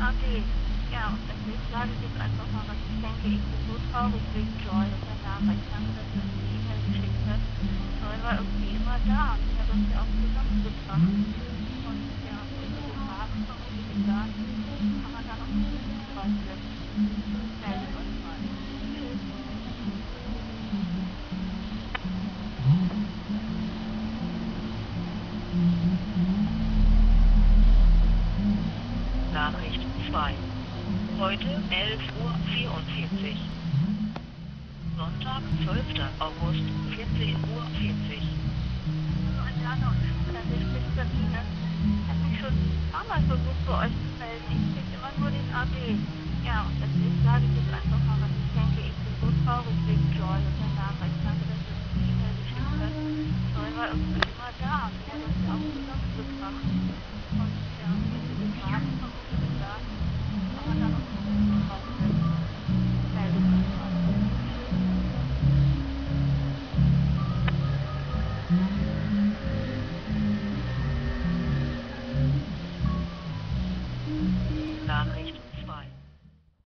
AG. Ja, und deswegen sage ich jetzt einfach mal, was ich denke. Ich bin so traurig wegen Joy und der Nachricht. Danke, dass du uns die E-Mail geschickt hast. Joy war irgendwie immer da und die hat uns ja auch zusammengebracht. Und ja, unsere Fragen vermutlich im Garten kann man da noch ein bisschen Hinweis setzen. Meldet euch mal. Tschüss. Nachricht 2. Heute 11:44 Uhr. Sonntag, 12. August, 14:40 Uhr. Hallo Adriana und Schule, hier spricht Sabine. Ich habe mich schon ein paar Mal versucht, bei euch zu melden. Ich kriege immer nur den AG. Ja, und deswegen sage ich jetzt einfach mal, was ich denke. Ich bin so traurig wegen Joy und der Nachricht. Danke, dass du uns die E-Mail geschickt hast. Joy war irgendwie immer da und die hat uns ja auch